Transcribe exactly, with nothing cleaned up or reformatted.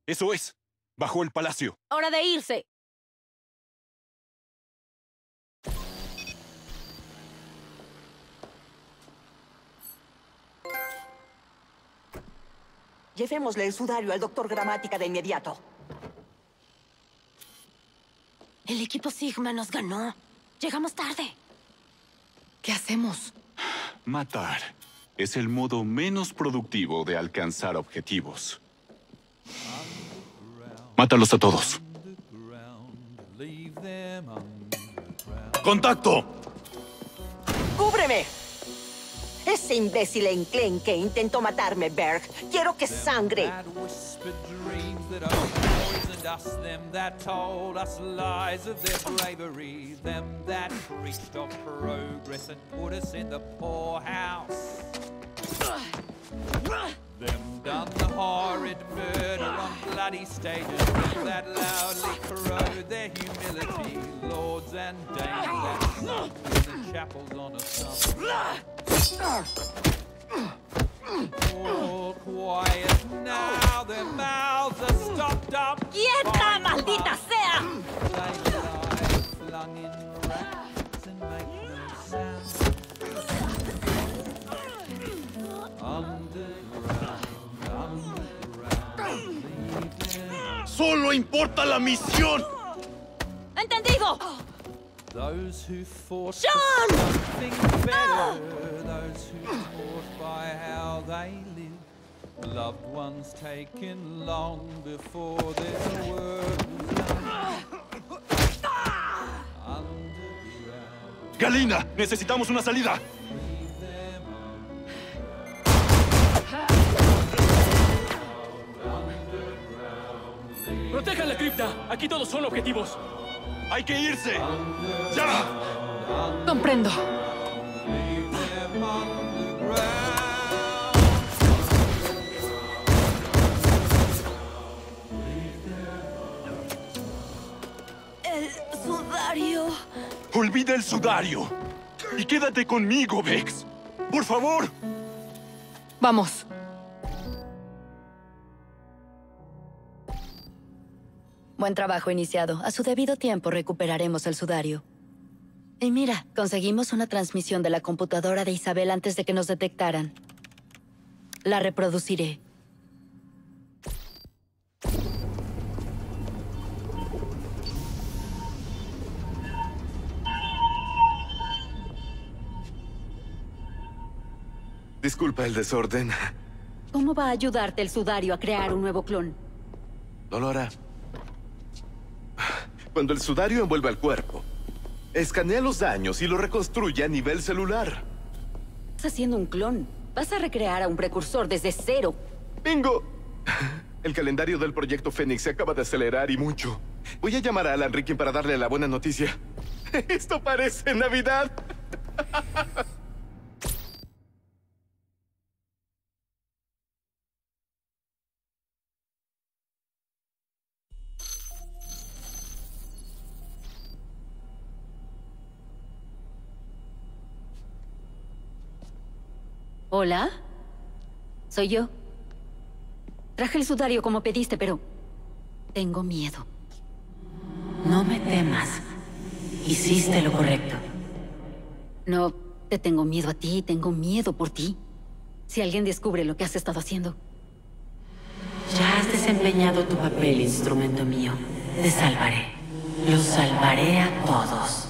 Eso es. Bajo el palacio. ¡Hora de irse! Llevémosle el sudario al doctor Gramática de inmediato. El equipo Sigma nos ganó. Llegamos tarde. ¿Qué hacemos? Matar es el modo menos productivo de alcanzar objetivos. Mátalos a todos. ¡Contacto! ¡Cúbreme! Ese imbécil enclenque intentó matarme, Berg. Quiero que sangre. Them that told us lies of their bravery, them that preached of progress and put us in the poorhouse, them done the horrid murder on bloody stages, that loudly corrode their humility, lords and dames that sung in the chapels on a summer. All quiet now, their mouths are stopped up. ¡Quieta, maldita sea! They lie flung in racks and make no sound. Underground, underground, leave ¡Solo importa la misión! ¡Entendido! those who fought for John! something better, those who taught by how they live, loved ones taken long before this world was done. Underground, ¡Galina! ¡Necesitamos una salida! leave them ¡Protejan la cripta! Aquí todos son objetivos. ¡Hay que irse! ¡Ya! Comprendo. leave them underground. El sudario. ¡Olvida el sudario! ¡Y quédate conmigo, Vex! ¡Por favor! Vamos. Buen trabajo iniciado. A su debido tiempo recuperaremos el sudario. Y mira, conseguimos una transmisión de la computadora de Isabel antes de que nos detectaran. La reproduciré. Disculpa el desorden. ¿Cómo va a ayudarte el sudario a crear un nuevo clon? No lo hará. Cuando el sudario envuelve al cuerpo, escanea los daños y lo reconstruye a nivel celular. Estás haciendo un clon. Vas a recrear a un precursor desde cero. ¡Bingo! El calendario del proyecto Fénix se acaba de acelerar y mucho. Voy a llamar a Alan Rickin para darle la buena noticia. ¡Esto parece Navidad! ¿Hola? Soy yo. Traje el sudario como pediste, pero... tengo miedo. No me temas. Hiciste lo correcto. No, te tengo miedo a ti, tengo miedo por ti. Si alguien descubre lo que has estado haciendo. Ya has desempeñado tu papel, instrumento mío. Te salvaré. Los salvaré a todos.